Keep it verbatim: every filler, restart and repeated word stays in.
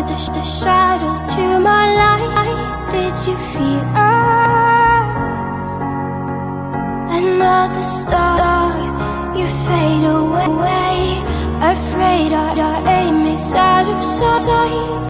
the, sh the shadow to my light. Did you feel us? Another star, you fade away. Afraid our, our aim is out of sight.